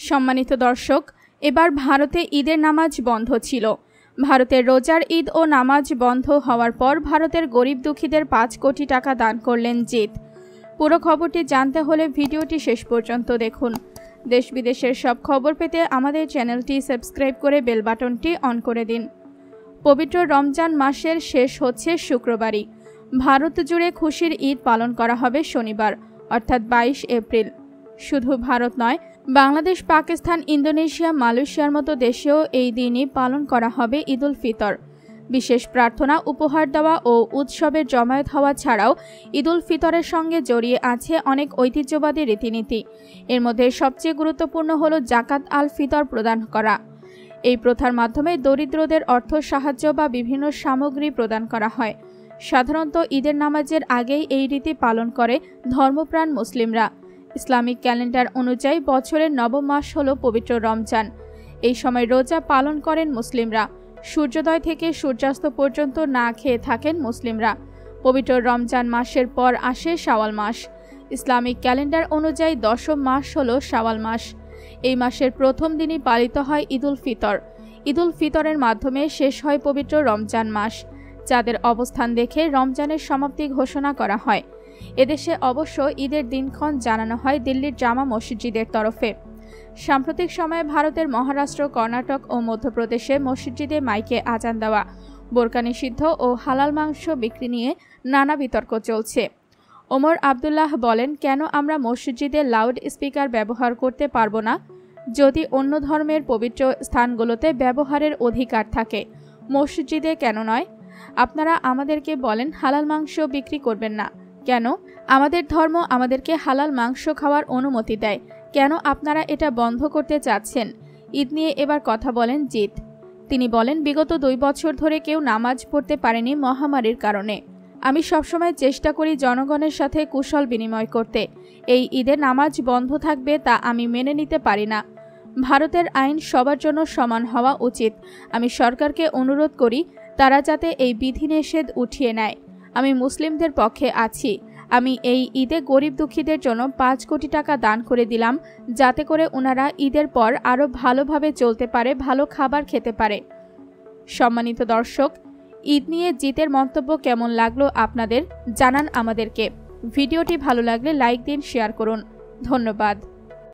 সম্মানিত দর্শক, এবার ভারতে ঈদের নামাজ বন্ধ ছিল। ভারতের রোজার ঈদ ও নামাজ বন্ধ হওয়ার পর ভারতের গরিব দুঃখীদের 5 কোটি টাকা দান করলেন জিত। পুরো খবরটি জানতে হলে ভিডিওটি শেষ পর্যন্ত দেখুন। দেশ বিদেশের সব খবর পেতে আমাদের চ্যানেলটি সাবস্ক্রাইব করে বেল বাটনটি অন করে দিন। পবিত্র রমজান মাসের শেষ হচ্ছে শুক্রবারই। ভারত জুড়ে খুশির ঈদ পালন করা হবে শনিবার অর্থাৎ 22 এপ্রিল। শুধু ভারত নয়, বাংলাদেশ, পাকিস্তান, ইন্দোনেশিয়া, মালয়েশিয়ার মতো দেশেও এই দিনই পালন করা হবে ঈদুল ফিতর। বিশেষ প্রার্থনা, উপহার দেওয়া ও উৎসবের জমায়েত হওয়া ছাড়াও ঈদুল ফিতরের সঙ্গে জড়িয়ে আছে অনেক ঐতিহ্যবাদী রীতিনীতি। এর মধ্যে সবচেয়ে গুরুত্বপূর্ণ হল জাকাত আল ফিতর প্রদান করা। এই প্রথার মাধ্যমে দরিদ্রদের অর্থ সাহায্য বা বিভিন্ন সামগ্রী প্রদান করা হয়। সাধারণত ঈদের নামাজের আগেই এই রীতি পালন করে ধর্মপ্রাণ মুসলিমরা। ইসলামিক ক্যালেন্ডার অনুযায়ী বছরের নবম মাস হল পবিত্র রমজান। এই সময় রোজা পালন করেন মুসলিমরা। সূর্যোদয় থেকে সূর্যাস্ত পর্যন্ত না খেয়ে থাকেন মুসলিমরা। পবিত্র রমজান মাসের পর আসে শাওয়াল মাস। ইসলামিক ক্যালেন্ডার অনুযায়ী 10ম মাস হল শাওয়াল মাস। এই মাসের প্রথম দিনই পালিত হয় ঈদুল ফিতর। ঈদুল ফিতরের মাধ্যমে শেষ হয় পবিত্র রমজান মাস। চাঁদের অবস্থান দেখে রমজানের সমাপ্তি ঘোষণা করা হয়। এদেশে অবশ্য ঈদের দিনক্ষণ জানানো হয় দিল্লির জামা মসজিদের তরফে। সাম্প্রতিক সময়ে ভারতের মহারাষ্ট্র, কর্ণাটক ও মধ্যপ্রদেশে মসজিদে মাইকে আজান দেওয়া, বোরকা নিষিদ্ধ ও হালাল মাংস বিক্রি নিয়ে নানা বিতর্ক চলছে। ওমর আবদুল্লাহ বলেন, কেন আমরা মসজিদে লাউড স্পিকার ব্যবহার করতে পারবো না? যদি অন্য ধর্মের পবিত্র স্থানগুলোতে ব্যবহারের অধিকার থাকে, মসজিদে কেন নয়? আপনারা আমাদেরকে বলেন হালাল মাংস বিক্রি করবেন না কেন? আমাদের ধর্ম আমাদেরকে হালাল মাংস খাওয়ার অনুমতি দেয়। কেন আপনারা এটা বন্ধ করতে চাচ্ছেন? ঈদ নিয়ে এবার কথা বলেন জিত। তিনি বলেন, বিগত 2 বছর ধরে কেউ নামাজ পড়তে পারেনি মহামারীর কারণে। আমি সবসময় চেষ্টা করি জনগণের সাথে কুশল বিনিময় করতে। এই ঈদে নামাজ বন্ধ থাকবে তা আমি মেনে নিতে পারি না। ভারতের আইন সবার জন্য সমান হওয়া উচিত। আমি সরকারকে অনুরোধ করি তারা যাতে এই বিধিনিষেধ উঠিয়ে নেয়। আমি মুসলিমদের পক্ষে আছি। আমি এই ঈদে গরিব দুঃখীদের জন্য 5 কোটি টাকা দান করে দিলাম, যাতে করে ওনারা ঈদের পর আরও ভালোভাবে চলতে পারে, ভালো খাবার খেতে পারে। সম্মানিত দর্শক, ঈদ নিয়ে জিতের মন্তব্য কেমন লাগলো আপনাদের জানান আমাদেরকে। ভিডিওটি ভালো লাগলে লাইক দিন, শেয়ার করুন। ধন্যবাদ।